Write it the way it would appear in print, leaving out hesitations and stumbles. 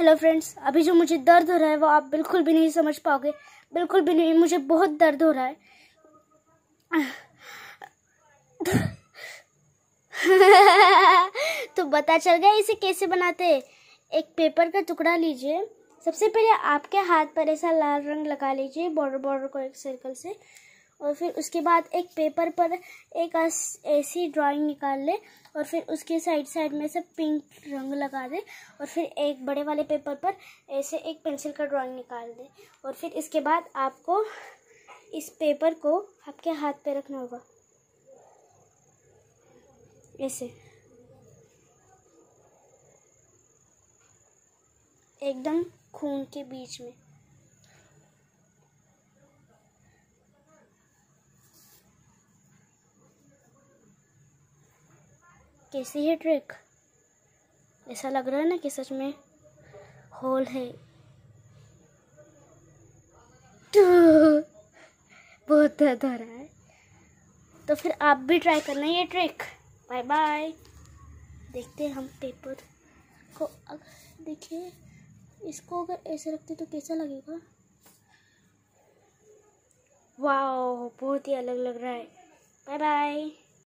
Hello friends, अभी जो मुझे दर्द हो रहा है वो आप बिल्कुल भी नहीं समझ पाओगे, बिल्कुल भी नहीं। मुझे बहुत दर्द हो रहा है। तो पता चल गया इसे कैसे बनाते हैं। एक पेपर का टुकड़ा लीजिए। सबसे पहले आपके हाथ पर ऐसा लाल रंग लगा लीजिए, बॉर्डर बॉर्डर को एक सर्कल से। और फिर उसके बाद एक पेपर पर एक ऐसी ड्राइंग निकाल ले और फिर उसके साइड साइड में से पिंक रंग लगा दे। और फिर एक बड़े वाले पेपर पर ऐसे एक पेंसिल का ड्राइंग निकाल दे। और फिर इसके बाद आपको इस पेपर को आपके हाथ पे रखना होगा, ऐसे एकदम खून के बीच में। कैसी है ट्रिक? ऐसा लग रहा है ना कि सच में होल है। बहुत दर्द हो रहा है। तो फिर आप भी ट्राई करना ये ट्रिक। Bye bye. देखते हैं हम पेपर को। देखिए, इसको अगर ऐसे रखते तो कैसा लगेगा। वाह, बहुत ही अलग लग रहा है। Bye bye.